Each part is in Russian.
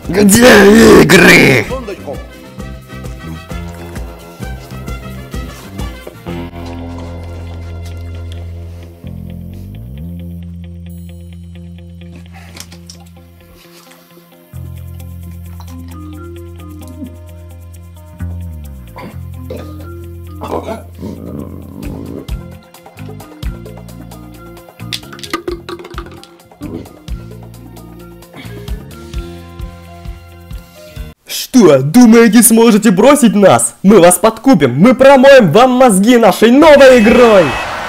Где игры? Что, думаете, сможете бросить нас? Мы вас подкупим, мы промоем вам мозги нашей новой игрой!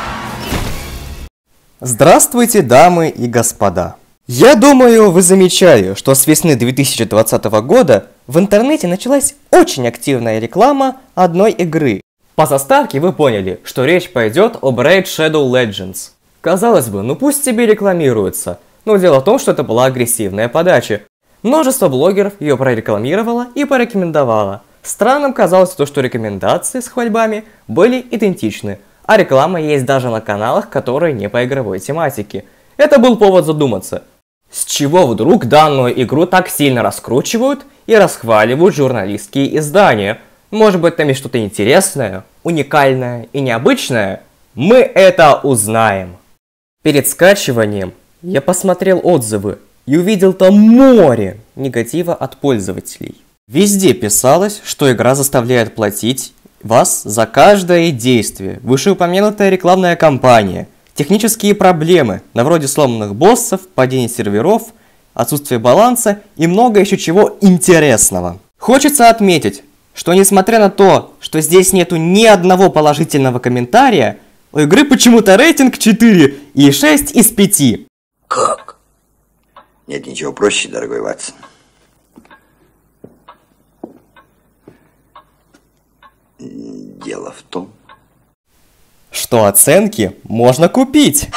Здравствуйте, дамы и господа. Я думаю, вы замечали, что с весны 2020 года в интернете началась очень активная реклама одной игры. По заставке вы поняли, что речь пойдет об Raid Shadow Legends. Казалось бы, ну пусть тебе рекламируется, но дело в том, что это была агрессивная подача. Множество блогеров ее прорекламировало и порекомендовало. Странным казалось то, что рекомендации с хвальбами были идентичны, а реклама есть даже на каналах, которые не по игровой тематике. Это был повод задуматься. С чего вдруг данную игру так сильно раскручивают и расхваливают журналистские издания? Может быть, там есть что-то интересное, уникальное и необычное? Мы это узнаем. Перед скачиванием я посмотрел отзывы и увидел там море негатива от пользователей. Везде писалось, что игра заставляет платить вас за каждое действие, вышеупомянутая рекламная кампания, технические проблемы, на вроде сломанных боссов, падения серверов, отсутствие баланса и много еще чего интересного. Хочется отметить, что несмотря на то, что здесь нету ни одного положительного комментария, у игры почему-то рейтинг 4,6 из 5. Как? Нет ничего проще, дорогой Ватсон. Дело в том, что оценки можно купить.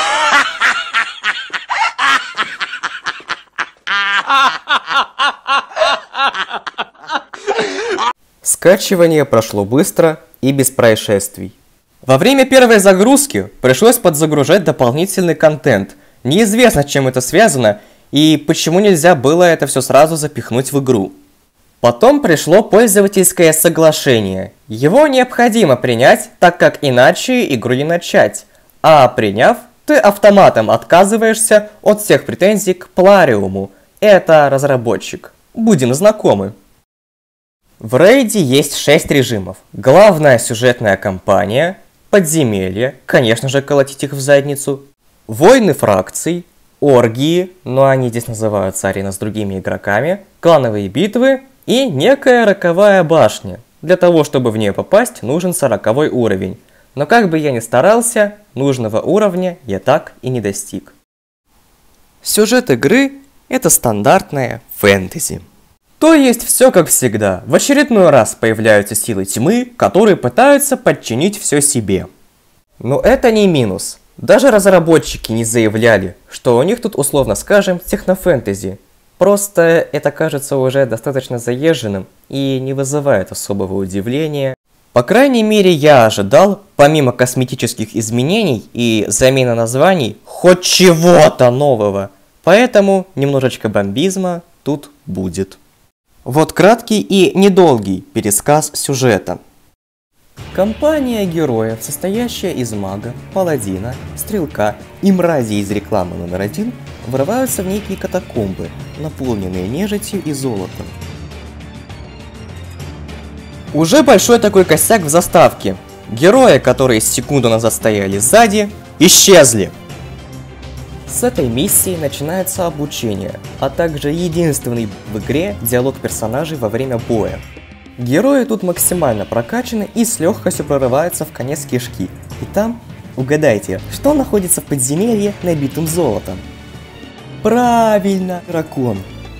Скачивание прошло быстро и без происшествий. Во время первой загрузки пришлось подзагружать дополнительный контент. Неизвестно, с чем это связано и почему нельзя было это все сразу запихнуть в игру. Потом пришло пользовательское соглашение. Его необходимо принять, так как иначе игру не начать. А приняв, ты автоматом отказываешься от всех претензий к Плариуму. Это разработчик. Будем знакомы. В рейде есть 6 режимов. Главная сюжетная кампания, подземелья, конечно же колотить их в задницу, войны фракций, оргии, но они здесь называются арена с другими игроками, клановые битвы и некая роковая башня. Для того, чтобы в нее попасть, нужен 40-й уровень. Но как бы я ни старался, нужного уровня я так и не достиг. Сюжет игры – это стандартная фэнтези. То есть все как всегда. В очередной раз появляются силы тьмы, которые пытаются подчинить все себе. Но это не минус. Даже разработчики не заявляли, что у них тут, условно скажем, технофэнтези. Просто это кажется уже достаточно заезженным и не вызывает особого удивления. По крайней мере, я ожидал, помимо косметических изменений и замены названий, хоть чего-то нового. Поэтому немножечко бомбизма тут будет. Вот краткий и недолгий пересказ сюжета. Компания героев, состоящая из мага, паладина, стрелка и мрази из рекламы номер 1, врываются в некие катакомбы, наполненные нежитью и золотом. Уже большой такой косяк в заставке. Герои, которые секунду назад стояли сзади, исчезли. С этой миссии начинается обучение, а также единственный в игре диалог персонажей во время боя. Герои тут максимально прокачаны и с легкостью прорываются в конец кишки. И там, угадайте, что находится в подземелье, набитым золотом? Правильно, дракон.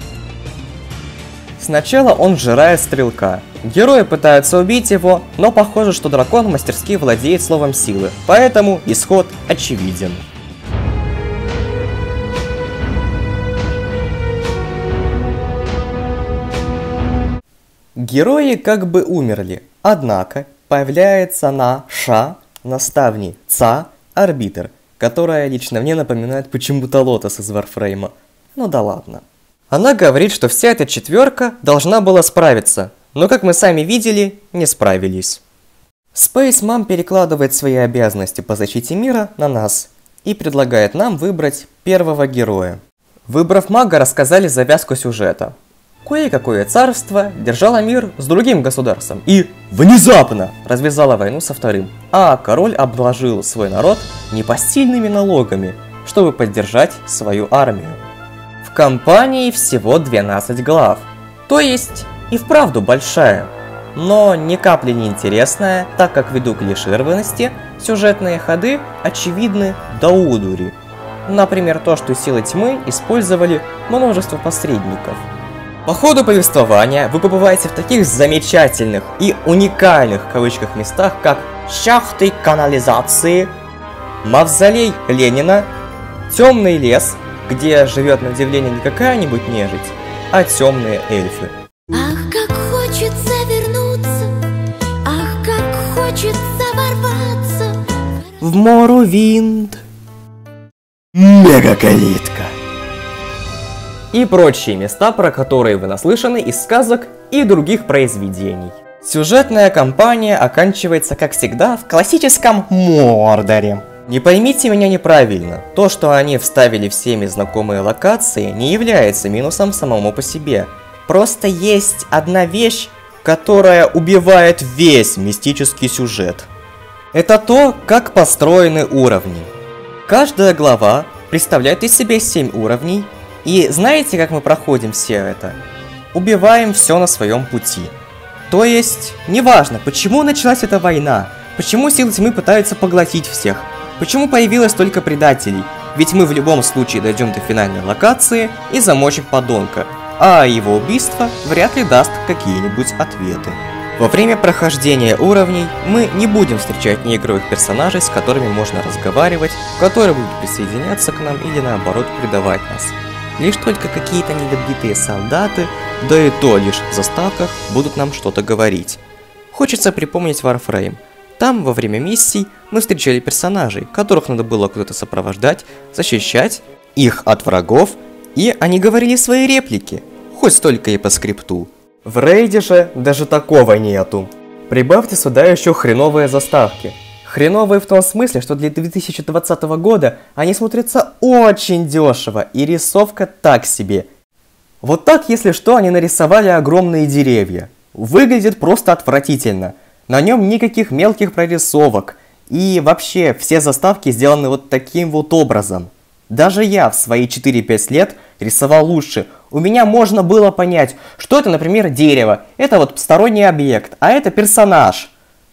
Сначала он сжирает стрелка. Герои пытаются убить его, но похоже, что дракон мастерски владеет словом силы, поэтому исход очевиден. Герои как бы умерли, однако появляется наша наставница Арбитр, которая лично мне напоминает почему-то Лотос из Варфрейма. Ну да ладно. Она говорит, что вся эта четверка должна была справиться, но, как мы сами видели, не справились. Space Mom перекладывает свои обязанности по защите мира на нас и предлагает нам выбрать первого героя. Выбрав мага, рассказали завязку сюжета. Кое-какое царство держало мир с другим государством и внезапно развязало войну со вторым, а король обложил свой народ непосильными налогами, чтобы поддержать свою армию. В кампании всего 12 глав, то есть и вправду большая, но ни капли не интересная, так как ввиду клишированности сюжетные ходы очевидны до удури. Например, то, что силы тьмы использовали множество посредников. По ходу повествования вы побываете в таких замечательных и уникальных в кавычках местах, как шахты канализации, мавзолей Ленина, темный лес, где живет на удивление не какая-нибудь нежить, а темные эльфы. Ах, как хочется вернуться, ах, как хочется ворваться В Моровинд. Мегакалитка. И прочие места, про которые вы наслышаны из сказок и других произведений. Сюжетная кампания оканчивается, как всегда, в классическом Мордоре. Не поймите меня неправильно, то, что они вставили всеми знакомые локации, не является минусом самому по себе. Просто есть одна вещь, которая убивает весь мистический сюжет. Это то, как построены уровни. Каждая глава представляет из себя 7 уровней, и знаете, как мы проходим все это? Убиваем все на своем пути. То есть, неважно, почему началась эта война, почему силы тьмы пытаются поглотить всех, почему появилось столько предателей, ведь мы в любом случае дойдем до финальной локации и замочим подонка, а его убийство вряд ли даст какие-нибудь ответы. Во время прохождения уровней мы не будем встречать неигровых персонажей, с которыми можно разговаривать, которые будут присоединяться к нам или наоборот предавать нас. Лишь только какие-то недобитые солдаты, да и то лишь в заставках, будут нам что-то говорить. Хочется припомнить Warframe. Там во время миссий мы встречали персонажей, которых надо было куда-то сопровождать, защищать их от врагов, и они говорили свои реплики, хоть столько и по скрипту. В рейде же даже такого нету. Прибавьте сюда еще хреновые заставки. Хреновые в том смысле, что для 2020 года они смотрятся очень дешево, и рисовка так себе. Вот так, если что, они нарисовали огромные деревья. Выглядит просто отвратительно. На нем никаких мелких прорисовок. И вообще, все заставки сделаны вот таким вот образом. Даже я в свои 4-5 лет рисовал лучше. У меня можно было понять, что это, например, дерево. Это вот сторонний объект, а это персонаж.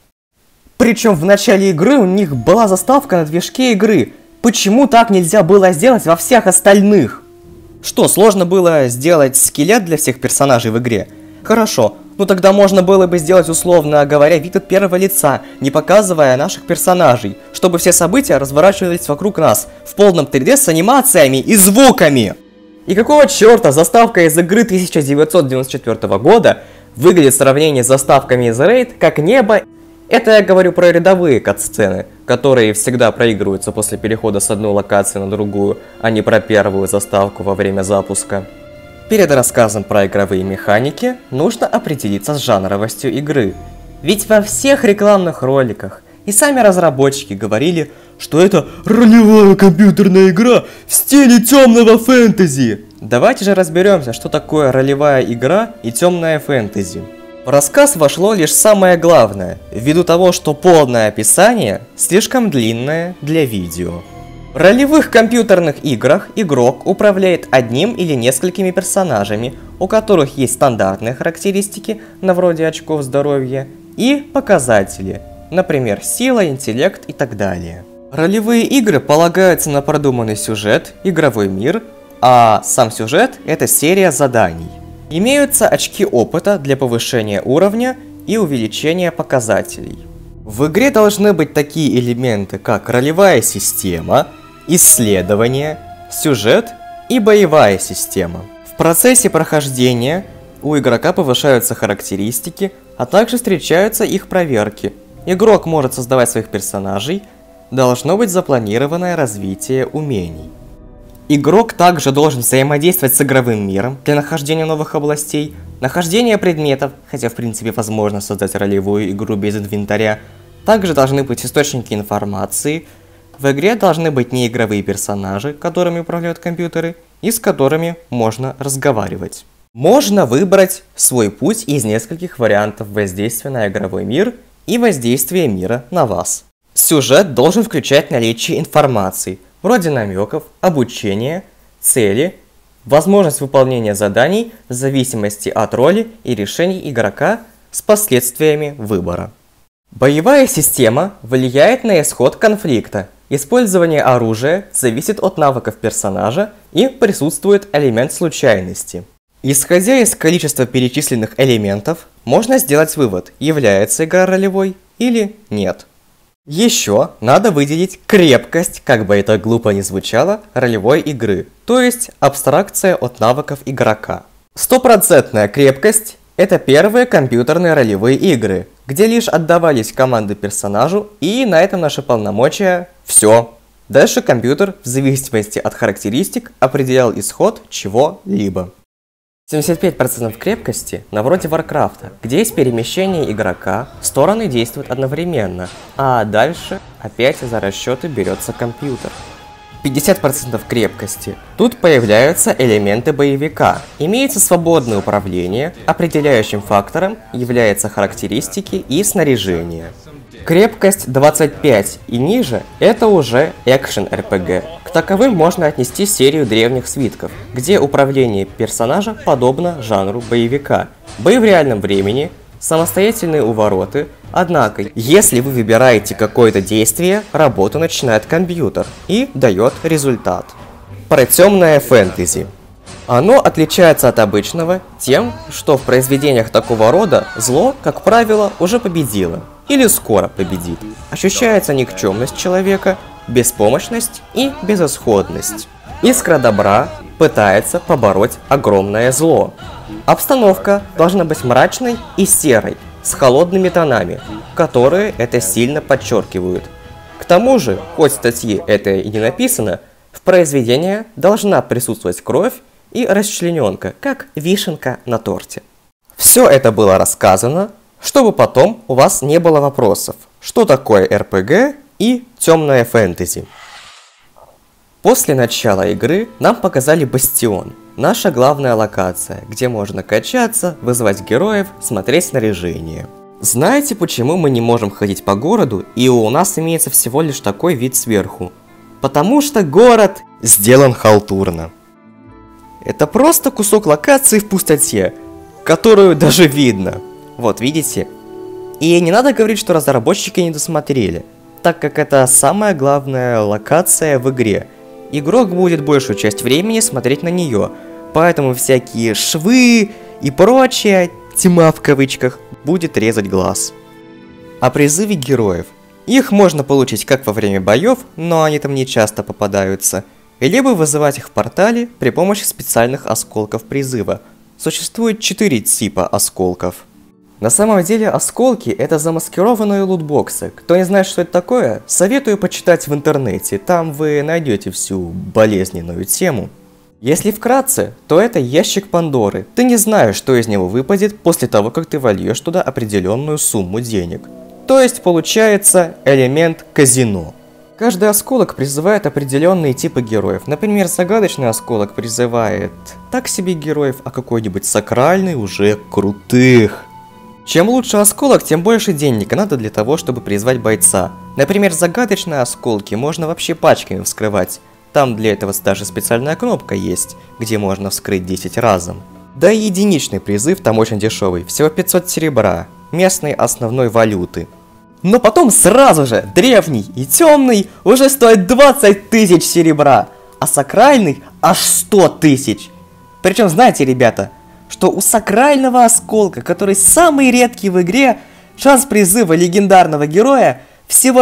Причем в начале игры у них была заставка на движке игры. Почему так нельзя было сделать во всех остальных? Что, сложно было сделать скелет для всех персонажей в игре? Хорошо, ну тогда можно было бы сделать, условно говоря, вид от первого лица, не показывая наших персонажей, чтобы все события разворачивались вокруг нас, в полном 3D с анимациями и звуками. И какого черта заставка из игры 1994 года выглядит в сравнении с заставками из Raid как небо? Это я говорю про рядовые кат-сцены, которые всегда проигрываются после перехода с одной локации на другую, а не про первую заставку во время запуска. Перед рассказом про игровые механики нужно определиться с жанровостью игры. Ведь во всех рекламных роликах и сами разработчики говорили, что это ролевая компьютерная игра в стиле темного фэнтези. Давайте же разберемся, что такое ролевая игра и темное фэнтези. В рассказ вошло лишь самое главное, ввиду того, что полное описание слишком длинное для видео. В ролевых компьютерных играх игрок управляет одним или несколькими персонажами, у которых есть стандартные характеристики, на вроде очков здоровья, и показатели, например, сила, интеллект и так далее. Ролевые игры полагаются на продуманный сюжет, игровой мир, а сам сюжет – это серия заданий. Имеются очки опыта для повышения уровня и увеличения показателей. В игре должны быть такие элементы, как ролевая система, исследование, сюжет и боевая система. В процессе прохождения у игрока повышаются характеристики, а также встречаются их проверки. Игрок может создавать своих персонажей, должно быть запланированное развитие умений. Игрок также должен взаимодействовать с игровым миром для нахождения новых областей, нахождения предметов, хотя в принципе возможно создать ролевую игру без инвентаря. Также должны быть источники информации. В игре должны быть неигровые персонажи, которыми управляют компьютеры, и с которыми можно разговаривать. Можно выбрать свой путь из нескольких вариантов воздействия на игровой мир и воздействия мира на вас. Сюжет должен включать наличие информации, вроде намеков, обучения, цели, возможность выполнения заданий в зависимости от роли и решений игрока с последствиями выбора. Боевая система влияет на исход конфликта. Использование оружия зависит от навыков персонажа и присутствует элемент случайности. Исходя из количества перечисленных элементов, можно сделать вывод, является игра ролевой или нет. Еще надо выделить крепкость, как бы это глупо ни звучало, ролевой игры, то есть абстракция от навыков игрока. Стопроцентная крепкость – это первые компьютерные ролевые игры, где лишь отдавались команды персонажу, и на этом наши полномочия – все. Дальше компьютер, в зависимости от характеристик, определял исход чего-либо. 75% крепкости на вроде Варкрафта, где есть перемещение игрока, стороны действуют одновременно, а дальше опять за расчеты берется компьютер. 50% крепкости. Тут появляются элементы боевика. Имеется свободное управление, определяющим фактором являются характеристики и снаряжение. Крепкость 25 и ниже – это уже экшен-РПГ. К таковым можно отнести серию древних свитков, где управление персонажа подобно жанру боевика. Бои в реальном времени, самостоятельные увороты, однако, если вы выбираете какое-то действие, работу начинает компьютер и дает результат. Про темное фэнтези. Оно отличается от обычного тем, что в произведениях такого рода зло, как правило, уже победило или скоро победит. Ощущается никчемность человека, беспомощность и безысходность. Искра добра пытается побороть огромное зло. Обстановка должна быть мрачной и серой, с холодными тонами, которые это сильно подчеркивают. К тому же, хоть в статье это и не написано, в произведении должна присутствовать кровь и расчлененка, как вишенка на торте. Все это было рассказано, чтобы потом у вас не было вопросов, что такое РПГ и темное фэнтези. После начала игры нам показали Бастион, наша главная локация, где можно качаться, вызывать героев, смотреть снаряжение. Знаете, почему мы не можем ходить по городу, и у нас имеется всего лишь такой вид сверху? Потому что город сделан халтурно. Это просто кусок локации в пустоте, которую даже видно. Вот, видите? И не надо говорить, что разработчики не досмотрели, так как это самая главная локация в игре. Игрок будет большую часть времени смотреть на нее, поэтому всякие швы и прочее, тьма в кавычках, будет резать глаз. О призыве героев. Их можно получить как во время боев, но они там не часто попадаются, либо вызывать их в портале при помощи специальных осколков призыва. Существует 4 типа осколков. На самом деле осколки — это замаскированные лутбоксы. Кто не знает, что это такое, советую почитать в интернете, там вы найдете всю болезненную тему. Если вкратце, то это ящик Пандоры. Ты не знаешь, что из него выпадет после того, как ты вольешь туда определенную сумму денег. То есть получается элемент казино. Каждый осколок призывает определенные типы героев. Например, загадочный осколок призывает так себе героев, а какой-нибудь сакральный уже крутых. Чем лучше осколок, тем больше денег надо для того, чтобы призвать бойца. Например, загадочные осколки можно вообще пачками вскрывать. Там для этого даже специальная кнопка есть, где можно вскрыть 10 разом. Да и единичный призыв там очень дешевый, всего 500 серебра, местной основной валюты. Но потом сразу же древний и темный уже стоит 20 тысяч серебра, а сакральный аж 100 тысяч. Причем знаете, ребята, что у сакрального осколка, который самый редкий в игре, шанс призыва легендарного героя всего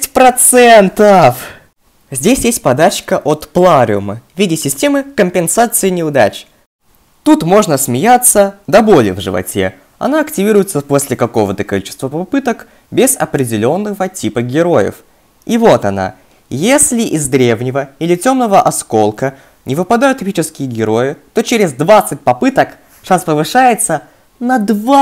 6%. Здесь есть подачка от Плариума в виде системы компенсации неудач. Тут можно смеяться до боли в животе. Она активируется после какого-то количества попыток без определенного типа героев. И вот она. Если из древнего или темного осколка не выпадают эпические герои, то через 20 попыток шанс повышается на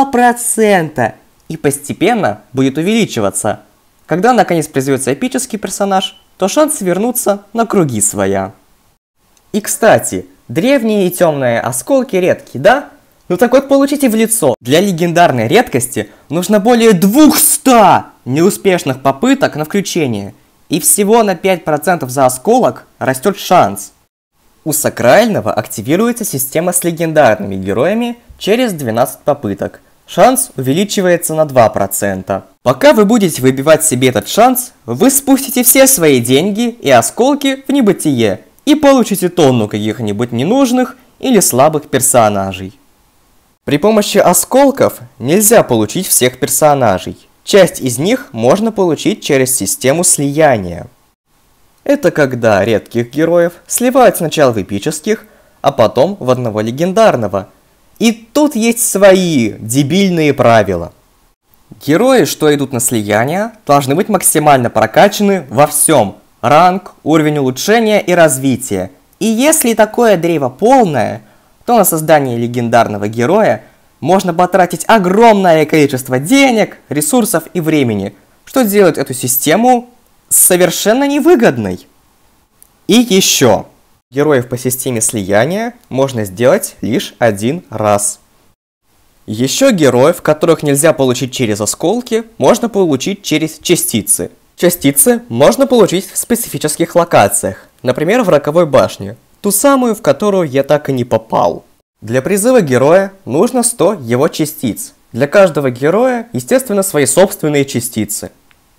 2% и постепенно будет увеличиваться. Когда наконец призовется эпический персонаж, то шанс вернуться на круги своя. И кстати, древние и темные осколки редкие, да? Ну так вот, получите в лицо. Для легендарной редкости нужно более 200 неуспешных попыток на включение. И всего на 5% за осколок растет шанс. У сакрального активируется система с легендарными героями через 12 попыток. Шанс увеличивается на 2%. Пока вы будете выбивать себе этот шанс, вы спустите все свои деньги и осколки в небытие и получите тонну каких-нибудь ненужных или слабых персонажей. При помощи осколков нельзя получить всех персонажей. Часть из них можно получить через систему слияния. Это когда редких героев сливают сначала в эпических, а потом в одного легендарного. И тут есть свои дебильные правила. Герои, что идут на слияние, должны быть максимально прокачаны во всем. Ранг, уровень улучшения и развития. И если такое древо полное, то на создание легендарного героя можно потратить огромное количество денег, ресурсов и времени, что делает эту систему совершенно невыгодной. И еще. Героев по системе слияния можно сделать лишь один раз. Еще героев, которых нельзя получить через осколки, можно получить через частицы. Частицы можно получить в специфических локациях, например, в Роковой башне, ту самую, в которую я так и не попал. Для призыва героя нужно 100 его частиц. Для каждого героя, естественно, свои собственные частицы.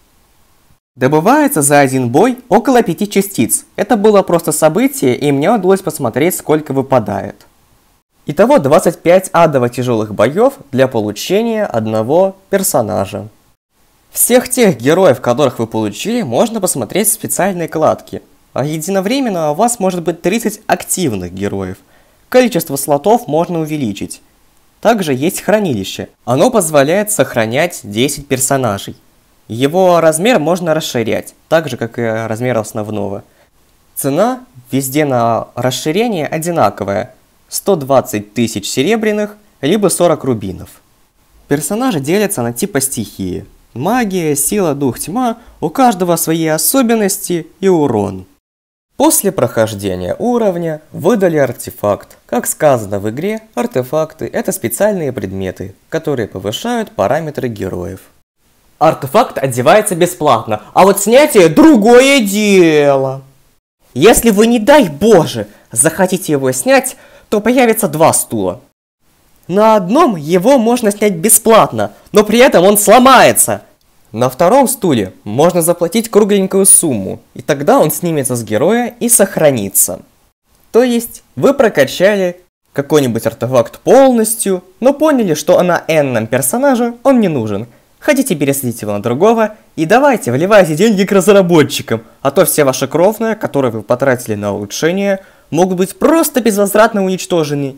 Добывается за один бой около 5 частиц. Это было просто событие, и мне удалось посмотреть, сколько выпадает. Итого 25 адово тяжелых боев для получения одного персонажа. Всех тех героев, которых вы получили, можно посмотреть в специальной кладке. А единовременно у вас может быть 30 активных героев. Количество слотов можно увеличить. Также есть хранилище. Оно позволяет сохранять 10 персонажей. Его размер можно расширять, так же как и размер основного. Цена везде на расширение одинаковая. 120 тысяч серебряных, либо 40 рубинов. Персонажи делятся на типа стихии. Магия, сила, дух, тьма, у каждого свои особенности и урон. После прохождения уровня выдали артефакт. Как сказано в игре, артефакты – это специальные предметы, которые повышают параметры героев. Артефакт одевается бесплатно, а вот снятие – другое дело. Если вы, не дай боже, захотите его снять, то появится 2 стула. На одном его можно снять бесплатно, но при этом он сломается. На втором стуле можно заплатить кругленькую сумму, и тогда он снимется с героя и сохранится. То есть вы прокачали какой-нибудь артефакт полностью, но поняли, что на n-ном персонаже он не нужен. Хотите пересадить его на другого, и давайте вливайте деньги к разработчикам, а то все ваши кровные, которые вы потратили на улучшение, могут быть просто безвозвратно уничтожены.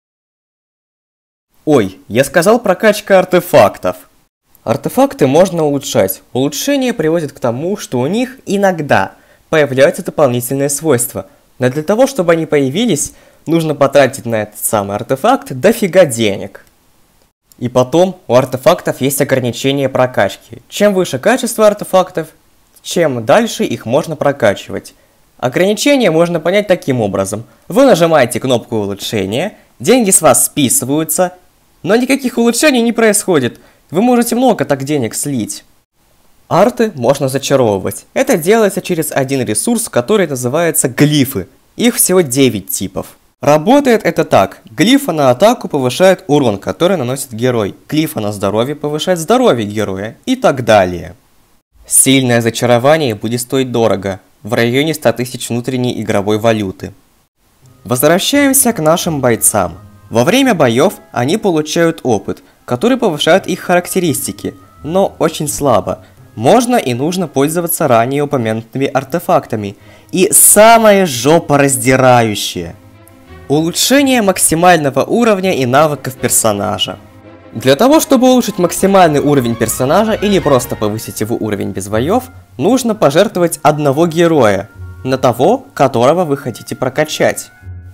Ой, я сказал прокачка артефактов. Артефакты можно улучшать. Улучшение приводит к тому, что у них иногда появляются дополнительные свойства. Но для того, чтобы они появились, нужно потратить на этот самый артефакт дофига денег. И потом у артефактов есть ограничение прокачки. Чем выше качество артефактов, чем дальше их можно прокачивать. Ограничение можно понять таким образом. Вы нажимаете кнопку улучшения, деньги с вас списываются, но никаких улучшений не происходит. Вы можете много так денег слить. Арты можно зачаровывать. Это делается через один ресурс, который называется глифы. Их всего 9 типов. Работает это так. Глифа на атаку повышает урон, который наносит герой. Глифа на здоровье повышает здоровье героя. И так далее. Сильное зачарование будет стоить дорого. В районе 100 тысяч внутренней игровой валюты. Возвращаемся к нашим бойцам. Во время боев они получают опыт, который повышает их характеристики, но очень слабо. Можно и нужно пользоваться ранее упомянутыми артефактами. И самое жопораздирающее – улучшение максимального уровня и навыков персонажа. Для того, чтобы улучшить максимальный уровень персонажа или просто повысить его уровень без боев, нужно пожертвовать одного героя на того, которого вы хотите прокачать.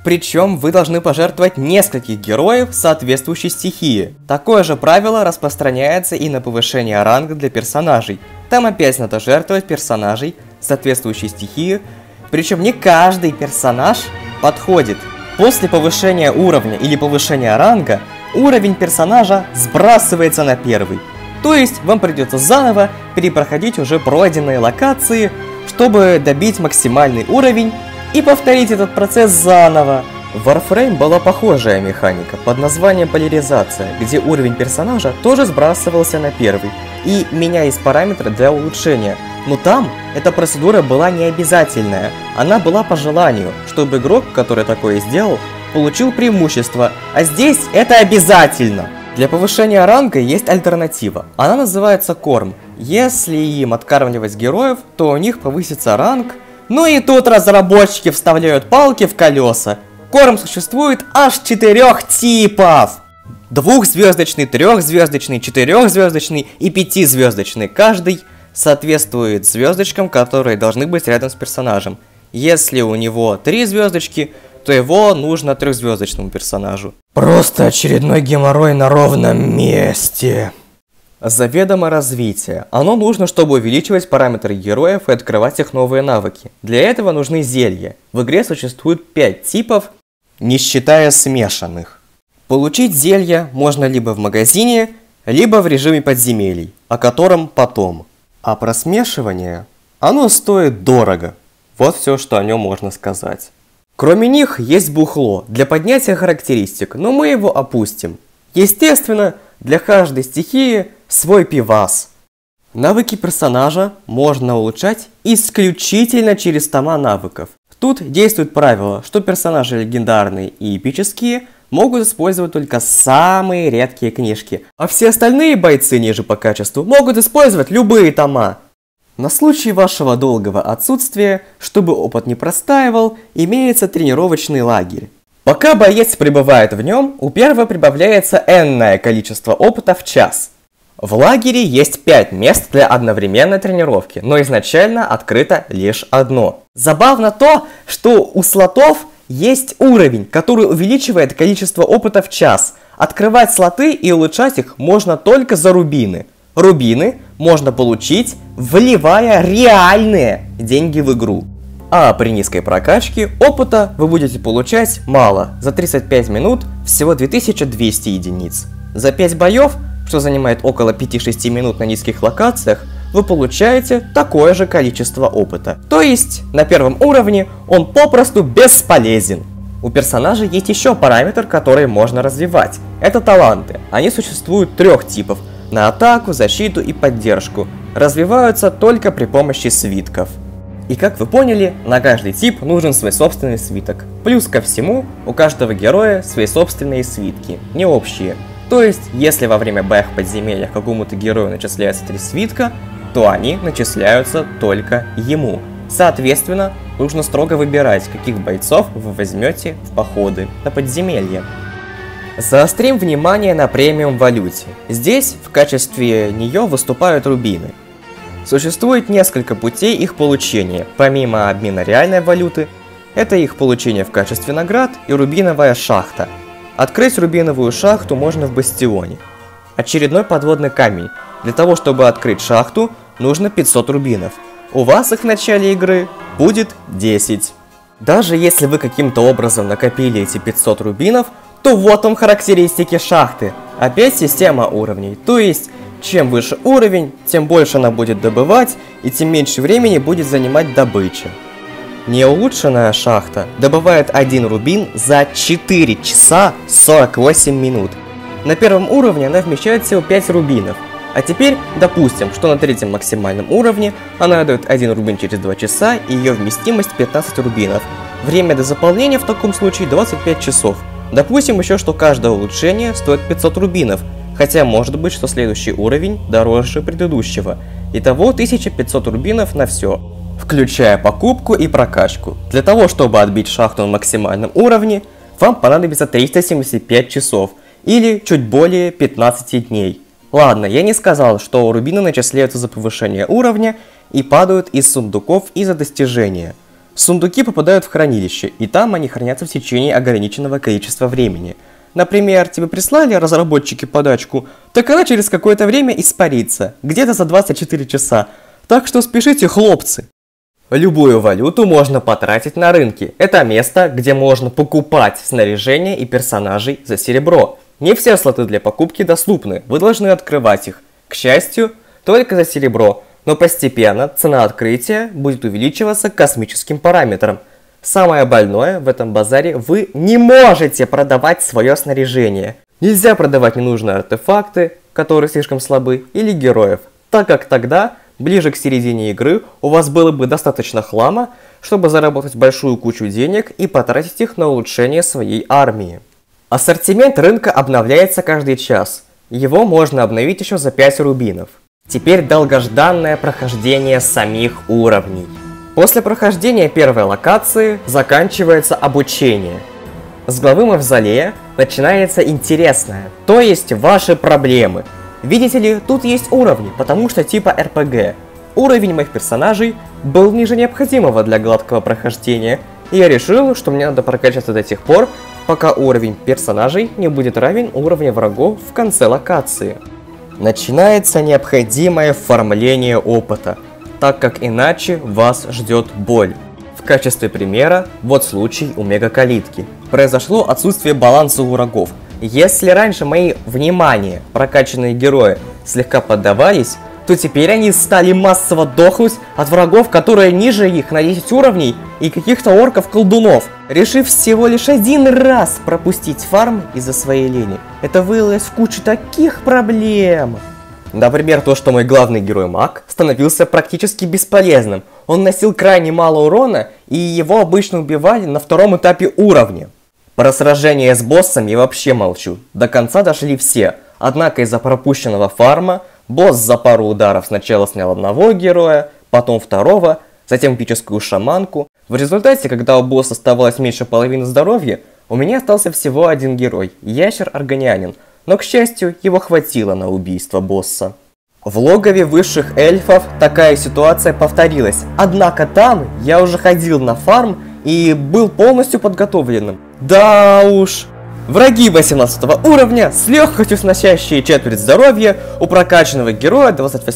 Причем вы должны пожертвовать нескольких героев соответствующей стихии. Такое же правило распространяется и на повышение ранга для персонажей. Там опять надо жертвовать персонажей соответствующей стихии, причем не каждый персонаж подходит. После повышения уровня или повышения ранга, уровень персонажа сбрасывается на первый. То есть вам придется заново перепроходить уже пройденные локации, чтобы добить максимальный уровень и повторить этот процесс заново. В Warframe была похожая механика под названием поляризация, где уровень персонажа тоже сбрасывался на первый и менялись параметры для улучшения. Но там эта процедура была не обязательная, она была по желанию, чтобы игрок, который такое сделал, получил преимущество, а здесь это обязательно. Для повышения ранга есть альтернатива, она называется корм. Если им откармливать героев, то у них повысится ранг. Ну и тут разработчики вставляют палки в колеса. Корм существует аж 4 типов. 2-звездочный, 3-звездочный, 4-звездочный и 5-звездочный. Каждый соответствует звездочкам, которые должны быть рядом с персонажем. Если у него 3 звездочки, то его нужно 3-звездочному персонажу. Просто очередной геморрой на ровном месте. Заведомо развитие. Оно нужно, чтобы увеличивать параметры героев и открывать их новые навыки. Для этого нужны зелья. В игре существует 5 типов, не считая смешанных. Получить зелья можно либо в магазине, либо в режиме подземелий, о котором потом. А про смешивание, оно стоит дорого. Вот все, что о нем можно сказать. Кроме них есть бухло для поднятия характеристик, но мы его опустим. Естественно, для каждой стихии свой пивас. Навыки персонажа можно улучшать исключительно через тома навыков. Тут действует правило, что персонажи легендарные и эпические могут использовать только самые редкие книжки, а все остальные бойцы ниже по качеству могут использовать любые тома. На случай вашего долгого отсутствия, чтобы опыт не простаивал, имеется тренировочный лагерь. Пока боец пребывает в нем, у первого прибавляется энное количество опыта в час. В лагере есть 5 мест для одновременной тренировки, но изначально открыто лишь одно. Забавно то, что у слотов есть уровень, который увеличивает количество опыта в час. Открывать слоты и улучшать их можно только за рубины. Рубины можно получить, вливая реальные деньги в игру. А при низкой прокачке опыта вы будете получать мало. За 35 минут всего 2200 единиц. За 5 боев, что занимает около 5-6 минут на низких локациях, вы получаете такое же количество опыта. То есть на первом уровне он попросту бесполезен. У персонажа есть еще параметр, который можно развивать. Это таланты. Они существуют 3 типов. На атаку, защиту и поддержку. Развиваются только при помощи свитков. И как вы поняли, на каждый тип нужен свой собственный свиток. Плюс ко всему, у каждого героя свои собственные свитки, не общие. То есть, если во время боя в подземельях какому-то герою начисляется 3 свитка, то они начисляются только ему. Соответственно, нужно строго выбирать, каких бойцов вы возьмете в походы на подземелье. Заострим внимание на премиум валюте. Здесь в качестве нее выступают рубины. Существует несколько путей их получения. Помимо обмена реальной валюты, это их получение в качестве наград и рубиновая шахта. Открыть рубиновую шахту можно в бастионе. Очередной подводный камень. Для того, чтобы открыть шахту, нужно 500 рубинов. У вас их в начале игры будет 10. Даже если вы каким-то образом накопили эти 500 рубинов, то вот вам характеристики шахты. Опять система уровней. То есть, чем выше уровень, тем больше она будет добывать, и тем меньше времени будет занимать добыча. Неулучшенная шахта добывает 1 рубин за 4 часа 48 минут. На первом уровне она вмещает всего 5 рубинов. А теперь допустим, что на 3-м максимальном уровне она дает 1 рубин через 2 часа и ее вместимость 15 рубинов. Время до заполнения в таком случае 25 часов. Допустим еще, что каждое улучшение стоит 500 рубинов, хотя может быть, что следующий уровень дороже предыдущего. Итого 1500 рубинов на все, включая покупку и прокачку. Для того, чтобы отбить шахту на максимальном уровне, вам понадобится 375 часов, или чуть более 15 дней. Ладно, я не сказал, что рубины начисляются за повышение уровня и падают из сундуков из-за достижения. Сундуки попадают в хранилище, и там они хранятся в течение ограниченного количества времени. Например, тебе прислали разработчики подачку, так она через какое-то время испарится, где-то за 24 часа. Так что спешите, хлопцы! Любую валюту можно потратить на рынке. Это место, где можно покупать снаряжение и персонажей за серебро. Не все слоты для покупки доступны, вы должны открывать их. К счастью, только за серебро, но постепенно цена открытия будет увеличиваться к космическим параметрам. Самое больное в этом базаре: вы не можете продавать свое снаряжение. Нельзя продавать ненужные артефакты, которые слишком слабы, или героев, так как тогда, ближе к середине игры, у вас было бы достаточно хлама, чтобы заработать большую кучу денег и потратить их на улучшение своей армии. Ассортимент рынка обновляется каждый час. Его можно обновить еще за 5 рубинов. Теперь долгожданное прохождение самих уровней. После прохождения первой локации заканчивается обучение. С главы Мавзолея начинается интересное, то есть ваши проблемы. Видите ли, тут есть уровни, потому что типа РПГ. Уровень моих персонажей был ниже необходимого для гладкого прохождения, и я решил, что мне надо прокачаться до тех пор, пока уровень персонажей не будет равен уровню врагов в конце локации. Начинается необходимое оформление опыта, так как иначе вас ждет боль. В качестве примера, вот случай у мегакалитки. Произошло отсутствие баланса у врагов. Если раньше мои, внимание, прокачанные герои слегка поддавались, то теперь они стали массово дохнуть от врагов, которые ниже их на 10 уровней, и каких-то орков-колдунов. Решив всего лишь один раз пропустить фарм из-за своей лени, это вылилось в кучу таких проблем. Например, то, что мой главный герой маг становился практически бесполезным. Он носил крайне мало урона, и его обычно убивали на втором этапе уровня. Про сражение с боссом я вообще молчу. До конца дошли все. Однако из-за пропущенного фарма босс за пару ударов сначала снял одного героя, потом второго, затем эпическую шаманку. В результате, когда у босса оставалось меньше половины здоровья, у меня остался всего один герой – ящер-органианин. Но, к счастью, его хватило на убийство босса. В логове высших эльфов такая ситуация повторилась. Однако там я уже ходил на фарм и был полностью подготовленным. Да уж. Враги 18 уровня, с легкостью сносящие четверть здоровья у прокачанного героя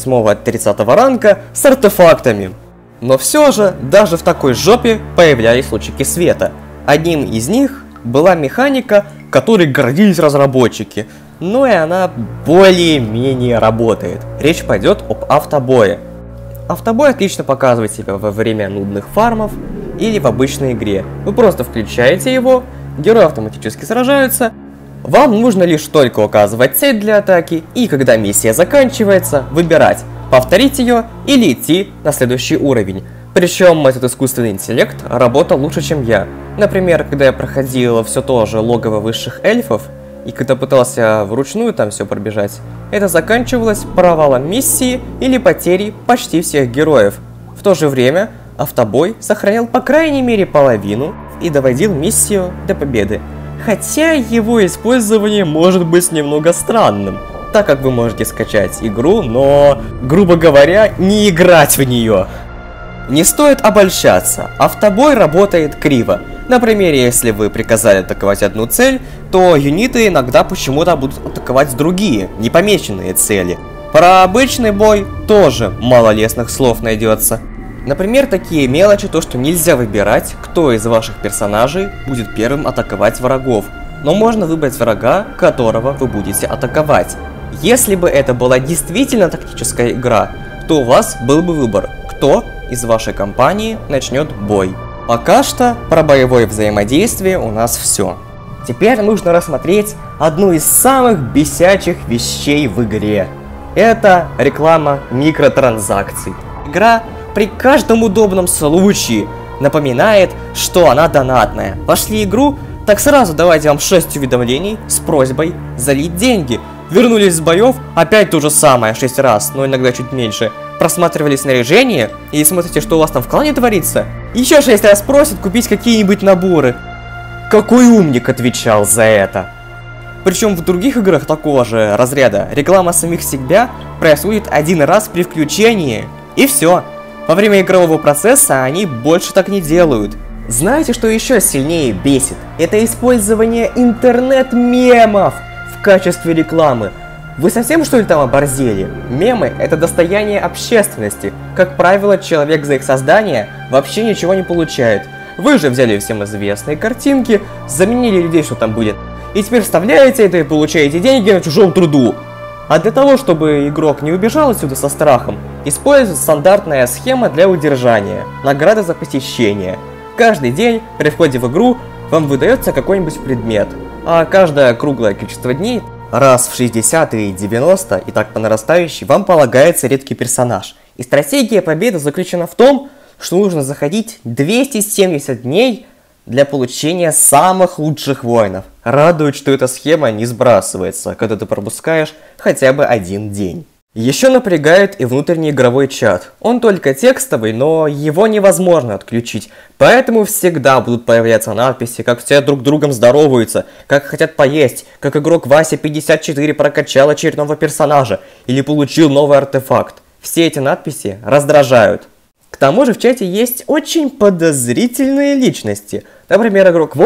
28-30 ранга с артефактами. Но все же, даже в такой жопе появлялись лучики света. Одним из них была механика, которой гордились разработчики. Ну и она более-менее работает. Речь пойдет об автобое. Автобой отлично показывает себя во время нудных фармов или в обычной игре. Вы просто включаете его, герои автоматически сражаются, вам нужно лишь только указывать цель для атаки, и когда миссия заканчивается, выбирать, повторить ее или идти на следующий уровень. Причем этот искусственный интеллект работал лучше, чем я. Например, когда я проходил все то же логово высших эльфов, и когда пытался вручную там все пробежать, это заканчивалось провалом миссии или потерей почти всех героев. В то же время автобой сохранял по крайней мере половину и доводил миссию до победы. Хотя его использование может быть немного странным, так как вы можете скачать игру, но, грубо говоря, не играть в нее. Не стоит обольщаться, автобой работает криво. Например, если вы приказали атаковать одну цель, то юниты иногда почему-то будут атаковать другие, непомеченные цели. Про обычный бой тоже мало лестных слов найдется. Например, такие мелочи, то что нельзя выбирать, кто из ваших персонажей будет первым атаковать врагов. Но можно выбрать врага, которого вы будете атаковать. Если бы это была действительно тактическая игра, то у вас был бы выбор, кто из вашей компании начнет бой. Пока что про боевое взаимодействие у нас все. Теперь нужно рассмотреть одну из самых бесячих вещей в игре. Это реклама микротранзакций. Игра при каждом удобном случае напоминает, что она донатная. Вошли в игру, так сразу давайте вам 6 уведомлений с просьбой залить деньги. Вернулись с боев, опять то же самое 6 раз, но иногда чуть меньше. Просматривали снаряжение и смотрите, что у вас там в клане творится. Еще 6 раз просят купить какие-нибудь наборы. Какой умник отвечал за это? Причем в других играх такого же разряда реклама самих себя происходит один раз при включении. И все. Во время игрового процесса они больше так не делают. Знаете, что еще сильнее бесит? Это использование интернет-мемов в качестве рекламы. Вы совсем что ли там оборзели? Мемы — это достояние общественности. Как правило, человек за их создание вообще ничего не получает. Вы же взяли всем известные картинки, заменили людей, что там были, и теперь вставляете это и получаете деньги на чужом труду. А для того, чтобы игрок не убежал отсюда со страхом, используется стандартная схема для удержания. Награда за посещение. Каждый день при входе в игру вам выдается какой-нибудь предмет, а каждое круглое количество дней, раз в 60 и 90, и так по нарастающей, вам полагается редкий персонаж. И стратегия победы заключена в том, что нужно заходить 270 дней для получения самых лучших воинов. Радует, что эта схема не сбрасывается, когда ты пропускаешь хотя бы один день. Еще напрягает и внутренний игровой чат. Он только текстовый, но его невозможно отключить. Поэтому всегда будут появляться надписи, как все друг другом здороваются, как хотят поесть, как игрок Вася 54 прокачал очередного персонажа или получил новый артефакт. Все эти надписи раздражают. К тому же в чате есть очень подозрительные личности. Например, игрок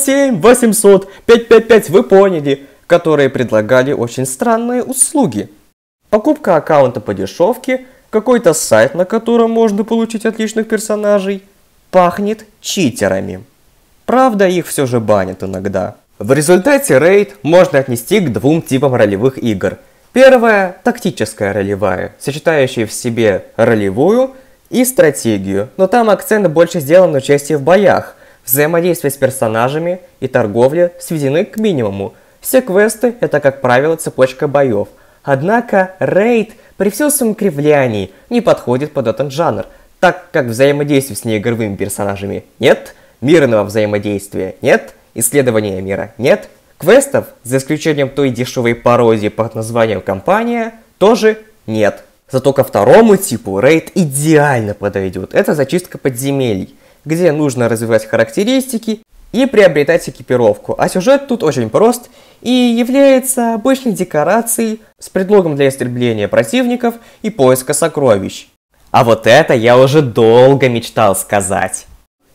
8800 555, вы поняли, которые предлагали очень странные услуги. Покупка аккаунта по дешевке, какой-то сайт, на котором можно получить отличных персонажей. Пахнет читерами. Правда, их все же банят иногда. В результате рейд можно отнести к двум типам ролевых игр. Первая – тактическая ролевая, сочетающая в себе ролевую и стратегию, но там акцент больше сделан на участии в боях. Взаимодействие с персонажами и торговля сведены к минимуму. Все квесты – это, как правило, цепочка боев. Однако рейд при всем своем кривлянии не подходит под этот жанр, так как взаимодействия с неигровыми персонажами нет, мирного взаимодействия нет, исследования мира нет, квестов, за исключением той дешевой пародии под названием «Компания», тоже нет. Зато ко второму типу рейд идеально подойдет. Это зачистка подземелий, где нужно развивать характеристики и приобретать экипировку. А сюжет тут очень прост и является обычной декорацией с предлогом для истребления противников и поиска сокровищ. А вот это я уже долго мечтал сказать.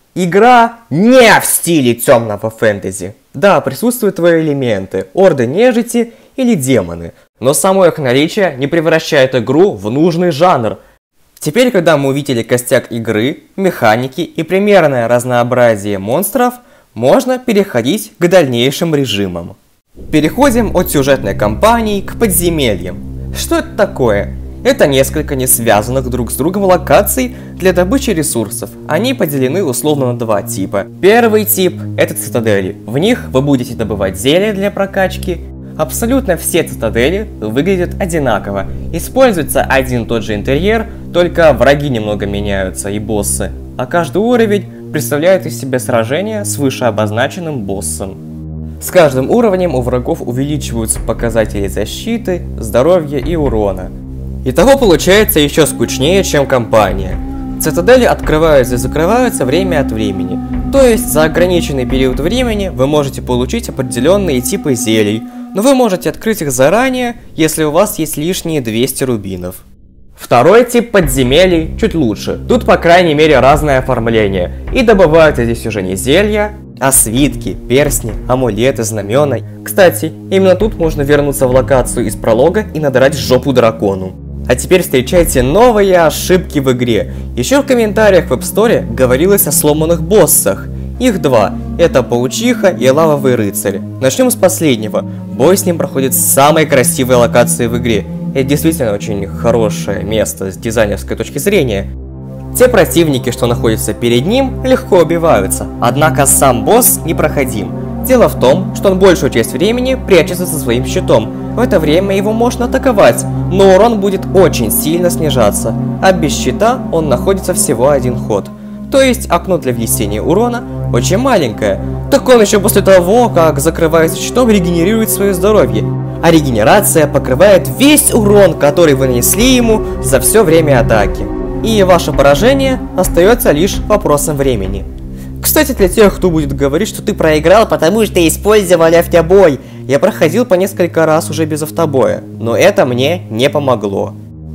Игра не в стиле темного фэнтези. Да, присутствуют твои элементы, орды нежити или демоны, но само их наличие не превращает игру в нужный жанр. Теперь, когда мы увидели костяк игры, механики и примерное разнообразие монстров, можно переходить к дальнейшим режимам. Переходим от сюжетной кампании к подземельям. Что это такое? Это несколько не связанных друг с другом локаций для добычи ресурсов. Они поделены условно на два типа. Первый тип – это цитадели. В них вы будете добывать зелья для прокачки. Абсолютно все цитадели выглядят одинаково. Используется один и тот же интерьер, только враги немного меняются и боссы. А каждый уровень представляет из себя сражение с вышеобозначенным боссом. С каждым уровнем у врагов увеличиваются показатели защиты, здоровья и урона. Итого получается еще скучнее, чем кампания. Цитадели открываются и закрываются время от времени. То есть за ограниченный период времени вы можете получить определенные типы зелий, но вы можете открыть их заранее, если у вас есть лишние 200 рубинов. Второй тип подземелий чуть лучше. Тут по крайней мере разное оформление. И добываются здесь уже не зелья, а свитки, перстни, амулеты, знамена. Кстати, именно тут можно вернуться в локацию из пролога и надрать жопу дракону. А теперь встречайте новые ошибки в игре. Еще в комментариях в App Store говорилось о сломанных боссах. Их два. Это Паучиха и Лавовый рыцарь. Начнем с последнего. Бой с ним проходит в самой красивой локации в игре. Это действительно очень хорошее место с дизайнерской точки зрения. Те противники, что находятся перед ним, легко убиваются. Однако сам босс непроходим. Дело в том, что он большую часть времени прячется со своим щитом. В это время его можно атаковать, но урон будет очень сильно снижаться. А без щита он находится всего один ход. То есть окно для внесения урона очень маленькое. Так он еще после того, как закрывается щитом, регенерирует свое здоровье. А регенерация покрывает весь урон, который вы нанесли ему за все время атаки. И ваше поражение остается лишь вопросом времени. Кстати, для тех, кто будет говорить, что ты проиграл, потому что использовали автобой. Я проходил по несколько раз уже без автобоя, но это мне не помогло.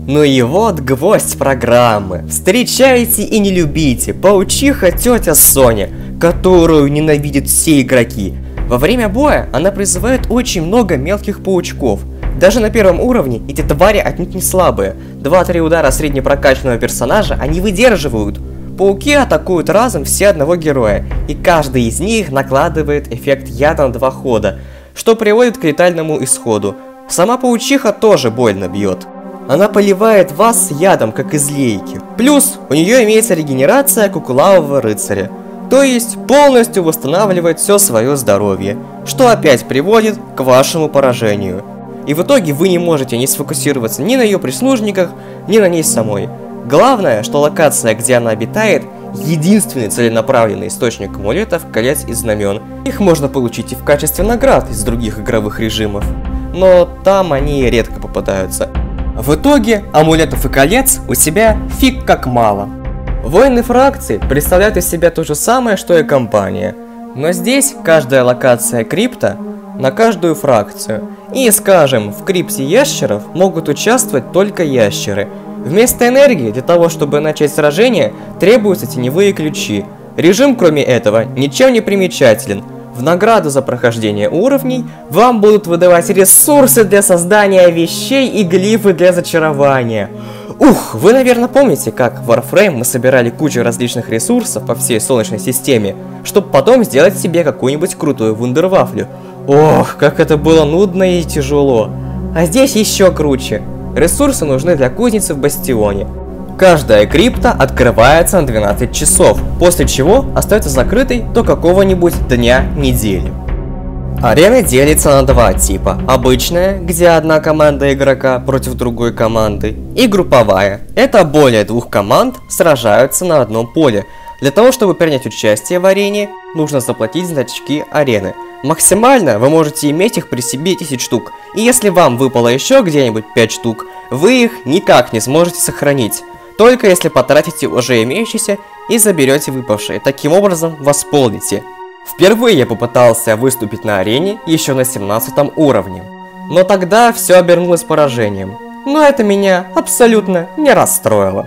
Ну и вот гвоздь программы. Встречайте и не любите паучиха тетя Соня, которую ненавидят все игроки. Во время боя она призывает очень много мелких паучков. Даже на первом уровне эти твари отнюдь не слабые. 2-3 удара среднепрокачанного персонажа они выдерживают. Пауки атакуют разом все одного героя, и каждый из них накладывает эффект яда на 2 хода, что приводит к летальному исходу. Сама паучиха тоже больно бьет. Она поливает вас ядом, как из лейки. Плюс у нее имеется регенерация кукулавого рыцаря. То есть полностью восстанавливает все свое здоровье, что опять приводит к вашему поражению. И в итоге вы не можете не сфокусироваться ни на ее прислужниках, ни на ней самой. Главное, что локация, где она обитает, единственный целенаправленный источник амулетов, колец и знамен. Их можно получить и в качестве наград из других игровых режимов, но там они редко попадаются. В итоге амулетов и колец у тебя фиг как мало. Воины фракции представляют из себя то же самое, что и компания, но здесь каждая локация крипта на каждую фракцию. И, скажем, в крипте ящеров могут участвовать только ящеры. Вместо энергии для того, чтобы начать сражение, требуются теневые ключи. Режим, кроме этого, ничем не примечателен. В награду за прохождение уровней вам будут выдавать ресурсы для создания вещей и глифы для зачарования. Ух, вы, наверное, помните, как в Warframe мы собирали кучу различных ресурсов по всей Солнечной системе, чтобы потом сделать себе какую-нибудь крутую вундервафлю. Ох, как это было нудно и тяжело. А здесь еще круче. Ресурсы нужны для кузницы в Бастионе. Каждая крипта открывается на 12 часов, после чего остается закрытой до какого-нибудь дня недели. Арена делится на 2 типа. Обычная, где одна команда игрока против другой команды, и групповая. Это более 2 команд сражаются на одном поле. Для того, чтобы принять участие в арене, нужно заплатить значки арены. Максимально вы можете иметь их при себе 10 штук, и если вам выпало еще где-нибудь 5 штук, вы их никак не сможете сохранить. Только если потратите уже имеющиеся и заберете выпавшие, таким образом восполните. Впервые я попытался выступить на арене еще на 17 уровне, но тогда все обернулось поражением, но это меня абсолютно не расстроило.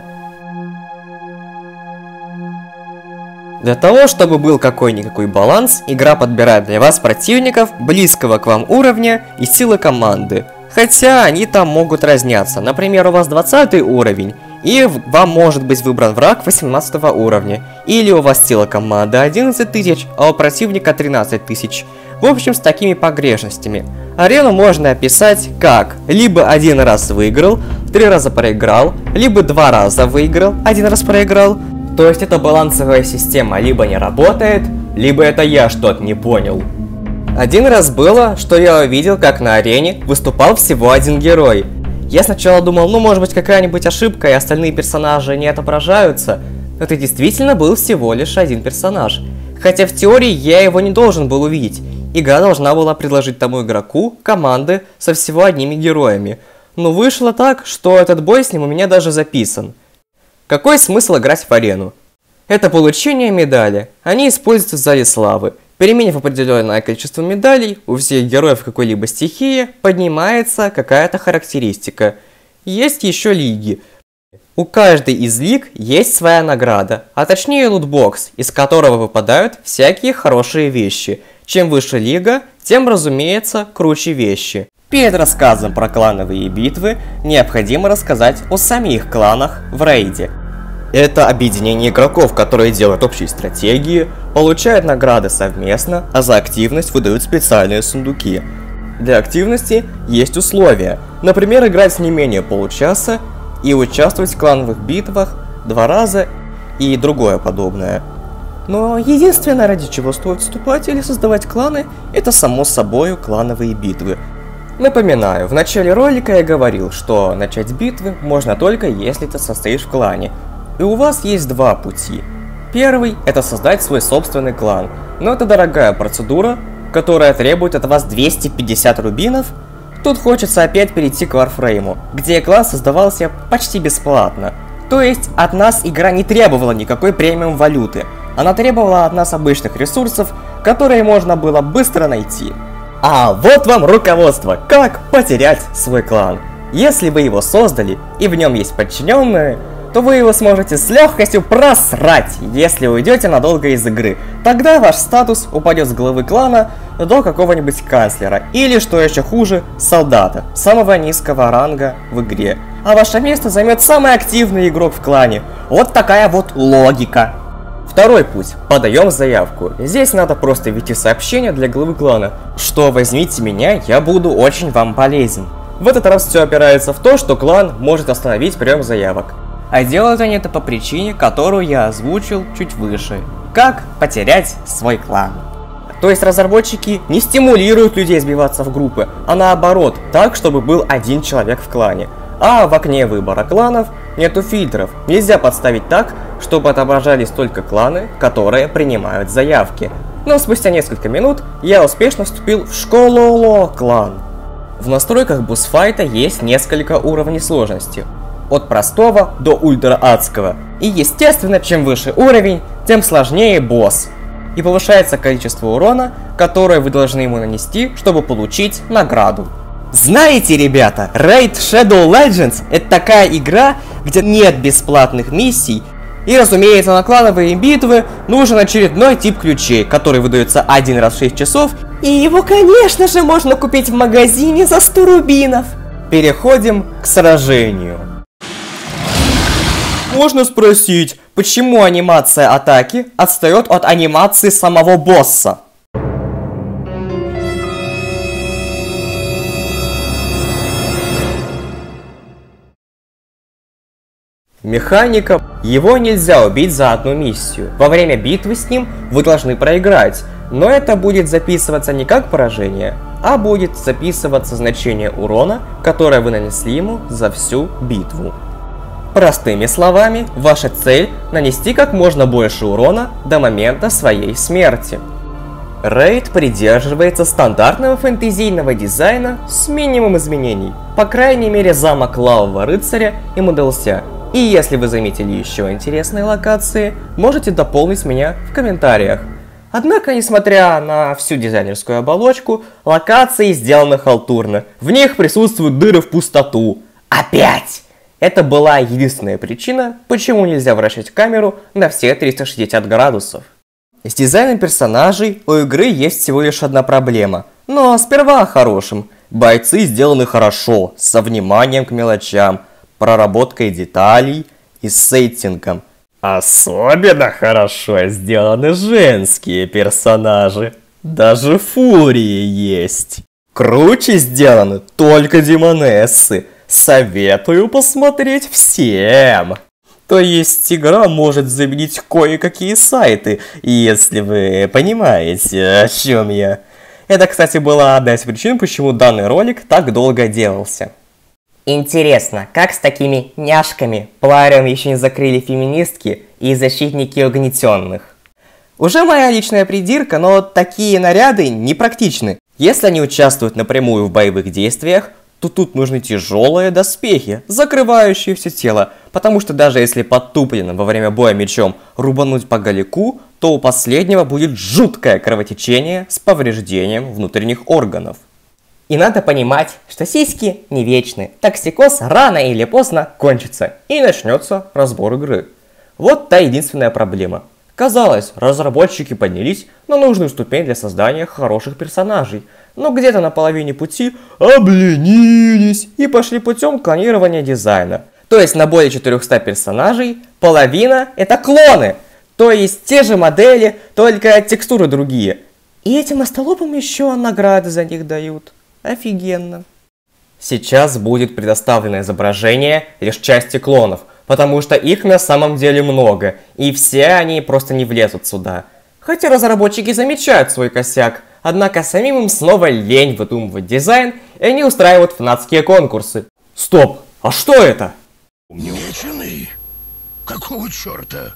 Для того, чтобы был какой-никакой баланс, игра подбирает для вас противников близкого к вам уровня и силы команды. Хотя они там могут разниться. Например, у вас 20 уровень, и вам может быть выбран враг 18 уровня. Или у вас сила команды 11 тысяч, а у противника 13 тысяч. В общем, с такими погрешностями. Арену можно описать как: либо 1 раз выиграл, 3 раза проиграл, либо 2 раза выиграл, 1 раз проиграл. То есть эта балансовая система либо не работает, либо это я что-то не понял. Один раз было, что я увидел, как на арене выступал всего 1 герой. Я сначала думал, ну может быть какая-нибудь ошибка и остальные персонажи не отображаются. Но это действительно был всего лишь 1 персонаж. Хотя в теории я его не должен был увидеть. Игра должна была предложить тому игроку команды со всего 1 героями. Но вышло так, что этот бой с ним у меня даже записан. Какой смысл играть в арену? Это получение медали. Они используются в зале славы. Переменив определенное количество медалей, у всех героев какой-либо стихии поднимается какая-то характеристика. Есть еще лиги. У каждой из лиг есть своя награда, а точнее лутбокс, из которого выпадают всякие хорошие вещи. Чем выше лига, тем, разумеется, круче вещи. Перед рассказом про клановые битвы необходимо рассказать о самих кланах в рейде. Это объединение игроков, которые делают общие стратегии, получают награды совместно, а за активность выдают специальные сундуки. Для активности есть условия, например, играть не менее получаса и участвовать в клановых битвах 2 раза и другое подобное. Но единственное, ради чего стоит вступать или создавать кланы, это само собой клановые битвы. Напоминаю, в начале ролика я говорил, что начать битвы можно только если ты состоишь в клане. И у вас есть 2 пути. Первый – это создать свой собственный клан, но это дорогая процедура, которая требует от вас 250 рубинов. Тут хочется опять перейти к Warframe, где клан создавался почти бесплатно. То есть от нас игра не требовала никакой премиум валюты, она требовала от нас обычных ресурсов, которые можно было быстро найти. А вот вам руководство, как потерять свой клан. Если вы его создали и в нем есть подчиненные, то вы его сможете с легкостью просрать, если уйдете надолго из игры. Тогда ваш статус упадет с главы клана до какого-нибудь канцлера, или, что еще хуже, солдата, самого низкого ранга в игре. А ваше место займет самый активный игрок в клане. Вот такая вот логика. Второй путь. Подаем заявку. Здесь надо просто ввести сообщение для главы клана, что возьмите меня, я буду очень вам полезен. В этот раз все опирается в то, что клан может остановить прием заявок. А делают они это по причине, которую я озвучил чуть выше. Как потерять свой клан. То есть разработчики не стимулируют людей сбиваться в группы, а наоборот, так, чтобы был один человек в клане. А в окне выбора кланов нету фильтров. Нельзя подставить так, чтобы отображались только кланы, которые принимают заявки. Но спустя несколько минут я успешно вступил в школу клан. В настройках боссфайта есть несколько уровней сложности. От простого до ультра-адского. И естественно, чем выше уровень, тем сложнее босс. И повышается количество урона, которое вы должны ему нанести, чтобы получить награду. Знаете, ребята, Raid Shadow Legends — это такая игра, где нет бесплатных миссий. И, разумеется, на клановые битвы нужен очередной тип ключей, который выдается один раз в 6 часов. И его, конечно же, можно купить в магазине за 100 рубинов. Переходим к сражению. Можно спросить, почему анимация атаки отстает от анимации самого босса? Механика. Его нельзя убить за одну миссию. Во время битвы с ним вы должны проиграть, но это будет записываться не как поражение, а будет записываться значение урона, которое вы нанесли ему за всю битву. Простыми словами, ваша цель – нанести как можно больше урона до момента своей смерти. Рейд придерживается стандартного фэнтезийного дизайна с минимум изменений, по крайней мере замок Лавового Рыцаря и Моделься. И если вы заметили еще интересные локации, можете дополнить меня в комментариях. Однако, несмотря на всю дизайнерскую оболочку, локации сделаны халтурно, в них присутствуют дыры в пустоту. Опять! Это была единственная причина, почему нельзя вращать камеру на все 360 градусов. С дизайном персонажей у игры есть всего лишь одна проблема, но сперва о хорошем. Бойцы сделаны хорошо, со вниманием к мелочам, проработкой деталей и сеттингом. Особенно хорошо сделаны женские персонажи. Даже фурии есть. Круче сделаны только демонессы. Советую посмотреть всем. То есть игра может заменить кое-какие сайты, если вы понимаете, о чем я. Это, кстати, была одна из причин, почему данный ролик так долго делался. Интересно, как с такими няшками Пларион еще не закрыли феминистки и защитники угнетенных? Уже моя личная придирка, но такие наряды непрактичны. Если они участвуют напрямую в боевых действиях, то тут нужны тяжелые доспехи, закрывающие все тело, потому что даже если подтупленным во время боя мечом рубануть по голику, то у последнего будет жуткое кровотечение с повреждением внутренних органов. И надо понимать, что сиськи не вечны, токсикоз рано или поздно кончится и начнется разбор игры. Вот та единственная проблема. Казалось, разработчики поднялись на нужную ступень для создания хороших персонажей, но где-то на половине пути обленились и пошли путем клонирования дизайна. То есть на более 400 персонажей половина это клоны, то есть те же модели, только текстуры другие. И этим остолопам еще награды за них дают. Офигенно. Сейчас будет предоставлено изображение лишь части клонов, потому что их на самом деле много, и все они просто не влезут сюда. Хотя разработчики замечают свой косяк, однако самим им снова лень выдумывать дизайн, и они устраивают фанатские конкурсы. Стоп, а что это? Умниченный? Какого черта?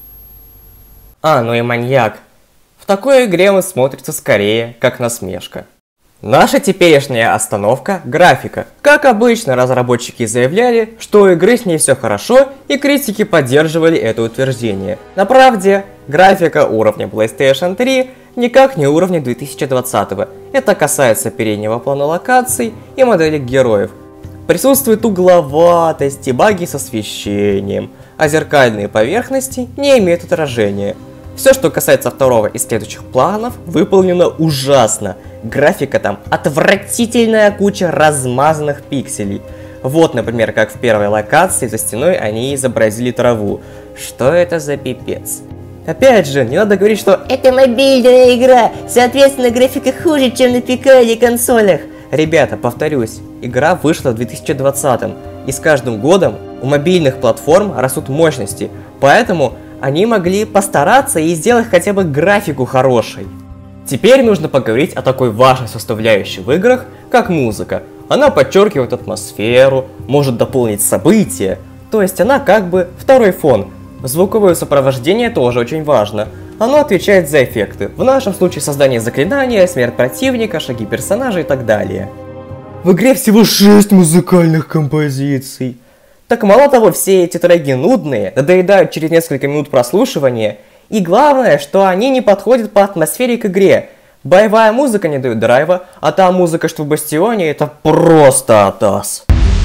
Ну и маньяк. В такой игре он смотрится скорее, как насмешка. Наша теперешняя остановка – графика. Как обычно, разработчики заявляли, что у игры с ней все хорошо, и критики поддерживали это утверждение. На правде, графика уровня PlayStation 3 никак не уровня 2020-го. Это касается переднего плана локаций и моделей героев. Присутствует угловатость и баги с освещением, а зеркальные поверхности не имеют отражения. Все, что касается второго и следующих планов, выполнено ужасно. Графика там отвратительная куча размазанных пикселей. Вот, например, как в первой локации за стеной они изобразили траву. Что это за пипец? Опять же, не надо говорить, что это мобильная игра, соответственно, графика хуже, чем на ПК или консолях. Ребята, повторюсь, игра вышла в 2020-м, и с каждым годом у мобильных платформ растут мощности, поэтому они могли постараться и сделать хотя бы графику хорошей. Теперь нужно поговорить о такой важной составляющей в играх, как музыка. Она подчеркивает атмосферу, может дополнить события, то есть она как бы второй фон. Звуковое сопровождение тоже очень важно. Оно отвечает за эффекты, в нашем случае создание заклинания, смерть противника, шаги персонажа и так далее. В игре всего 6 музыкальных композиций. Так мало того, все эти треки нудные, надоедают через несколько минут прослушивания, и главное, что они не подходят по атмосфере к игре. Боевая музыка не дает драйва, а та музыка, что в Бастионе, это просто атас.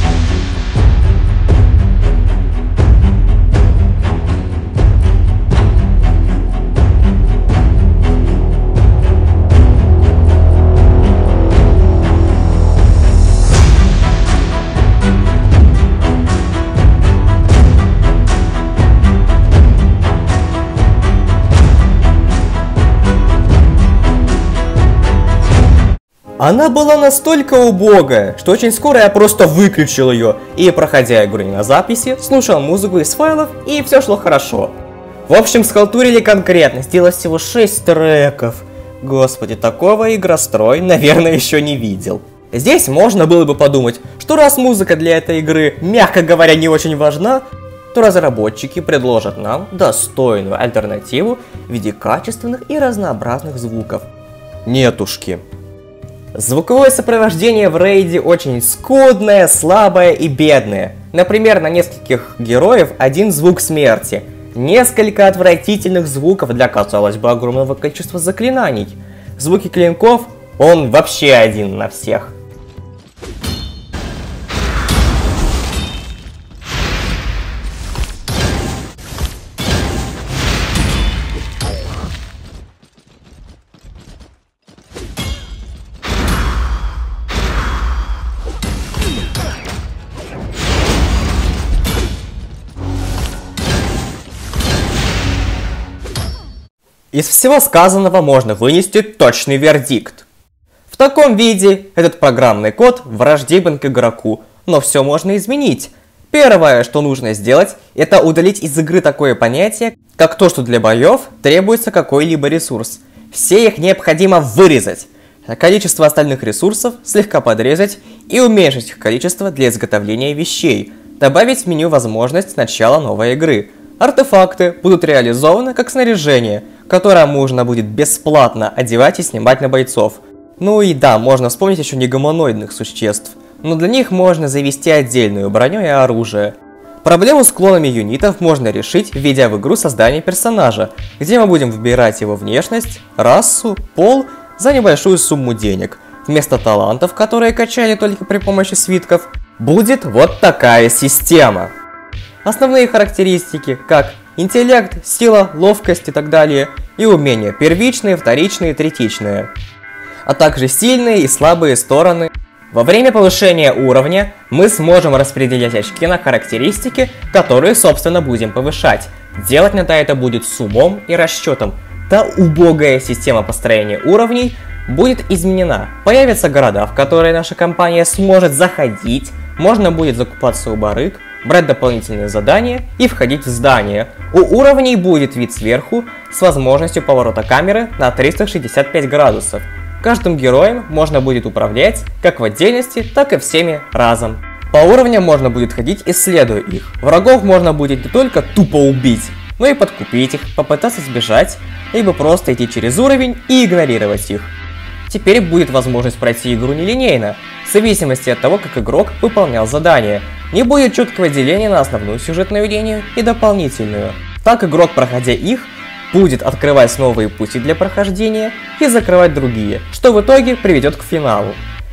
Она была настолько убогая, что очень скоро я просто выключил ее и, проходя игру не на записи, слушал музыку из файлов, и все шло хорошо. В общем, схалтурили конкретно, сделали всего 6 треков. Господи, такого игрострой, наверное, еще не видел. Здесь можно было бы подумать, что раз музыка для этой игры, мягко говоря, не очень важна, то разработчики предложат нам достойную альтернативу в виде качественных и разнообразных звуков. Нетушки. Звуковое сопровождение в рейде очень скудное, слабое и бедное. Например, на нескольких героев один звук смерти. Несколько отвратительных звуков для, казалось бы, огромного количества заклинаний. Звуки клинков, он вообще один на всех. Из всего сказанного можно вынести точный вердикт. В таком виде этот программный код враждебен к игроку, но все можно изменить. Первое, что нужно сделать, это удалить из игры такое понятие, как то, что для боев требуется какой-либо ресурс. Все их необходимо вырезать. Количество остальных ресурсов слегка подрезать и уменьшить их количество для изготовления вещей. Добавить в меню возможность начала новой игры. Артефакты будут реализованы как снаряжение, которое можно будет бесплатно одевать и снимать на бойцов. Ну и да, можно вспомнить еще негуманоидных существ, но для них можно завести отдельную броню и оружие. Проблему с клонами юнитов можно решить, введя в игру создание персонажа, где мы будем выбирать его внешность, расу, пол за небольшую сумму денег. Вместо талантов, которые качали только при помощи свитков, будет вот такая система. Основные характеристики, как интеллект, сила, ловкость и так далее, и умения первичные, вторичные, третичные, а также сильные и слабые стороны. Во время повышения уровня мы сможем распределять очки на характеристики, которые, собственно, будем повышать. Делать надо это будет с умом и расчетом. Та убогая система построения уровней будет изменена. Появятся города, в которые наша компания сможет заходить, можно будет закупаться у барыг, брать дополнительные задания и входить в здание. У уровней будет вид сверху с возможностью поворота камеры на 365 градусов. Каждым героем можно будет управлять как в отдельности, так и всеми разом. По уровням можно будет ходить, исследуя их. Врагов можно будет не только тупо убить, но и подкупить их, попытаться сбежать, либо просто идти через уровень и игнорировать их. Теперь будет возможность пройти игру нелинейно, в зависимости от того, как игрок выполнял задание. Не будет четкого деления на основную сюжетную линию и дополнительную. Так игрок, проходя их, будет открывать новые пути для прохождения и закрывать другие, что в итоге приведет к финалу.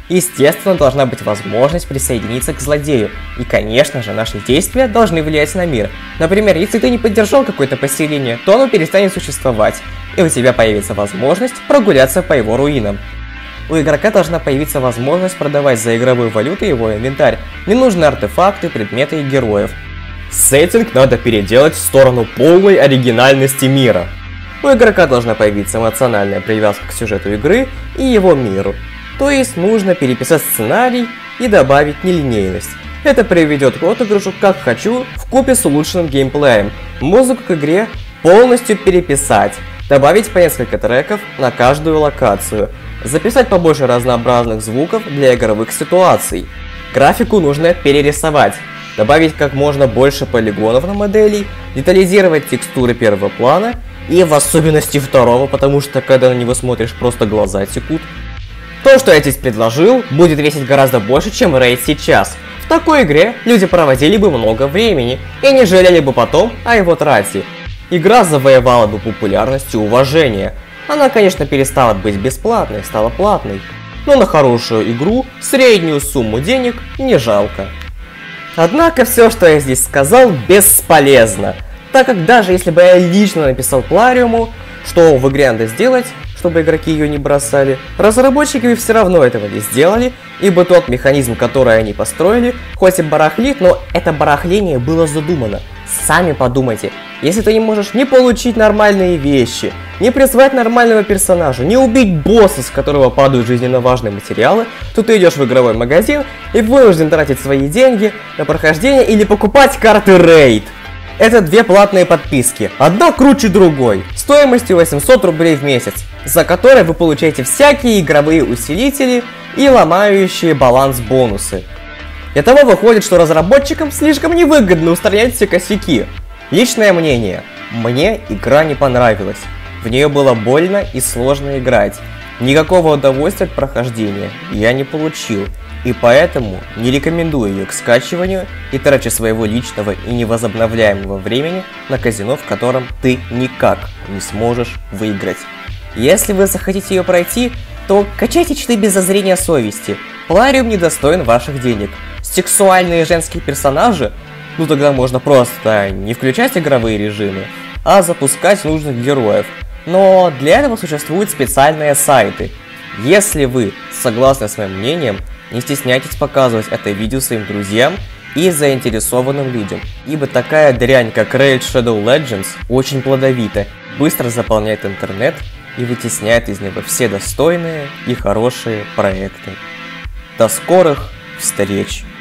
Естественно, должна быть возможность присоединиться к злодею. И, конечно же, наши действия должны влиять на мир. Например, если ты не поддержал какое-то поселение, то оно перестанет существовать, и у тебя появится возможность прогуляться по его руинам. У игрока должна появиться возможность продавать за игровую валюту его инвентарь, ненужные артефакты, предметы и героев. Сеттинг надо переделать в сторону полной оригинальности мира. У игрока должна появиться эмоциональная привязка к сюжету игры и его миру. То есть нужно переписать сценарий и добавить нелинейность. Это приведет к отыгрышу как хочу, вкупе с улучшенным геймплеем. Музыку к игре полностью переписать, добавить по несколько треков на каждую локацию, записать побольше разнообразных звуков для игровых ситуаций. Графику нужно перерисовать, добавить как можно больше полигонов на модели, детализировать текстуры первого плана и в особенности второго, потому что когда на него смотришь, просто глаза текут. То, что я здесь предложил, будет весить гораздо больше, чем рейд сейчас. В такой игре люди проводили бы много времени и не жалели бы потом о его трате. Игра завоевала бы популярность и уважение. Она, конечно, перестала быть бесплатной, стала платной. Но на хорошую игру среднюю сумму денег не жалко. Однако все, что я здесь сказал, бесполезно. Так как даже если бы я лично написал Плариуму, что в игре надо сделать, чтобы игроки ее не бросали, разработчики бы все равно этого не сделали, ибо тот механизм, который они построили, хоть и барахлит, но это барахление было задумано. Сами подумайте, если ты не можешь не получить нормальные вещи, не призвать нормального персонажа, не убить босса, с которого падают жизненно важные материалы, то ты идешь в игровой магазин и вынужден тратить свои деньги на прохождение или покупать карты рейд. Это две платные подписки, одна круче другой, стоимостью 800 рублей в месяц, за которые вы получаете всякие игровые усилители и ломающие баланс бонусы. Итого выходит, что разработчикам слишком невыгодно устранять все косяки. Личное мнение. Мне игра не понравилась. В нее было больно и сложно играть. Никакого удовольствия от прохождения я не получил. И поэтому не рекомендую ее к скачиванию и трачу своего личного и невозобновляемого времени на казино, в котором ты никак не сможешь выиграть. Если вы захотите ее пройти, то качайте читы без зазрения совести. Плариум недостоин ваших денег. Сексуальные женские персонажи? Ну тогда можно просто не включать игровые режимы, а запускать нужных героев. Но для этого существуют специальные сайты. Если вы согласны с моим мнением, не стесняйтесь показывать это видео своим друзьям и заинтересованным людям, ибо такая дрянь, как Raid Shadow Legends, очень плодовита, быстро заполняет интернет и вытесняет из него все достойные и хорошие проекты. До скорых встреч!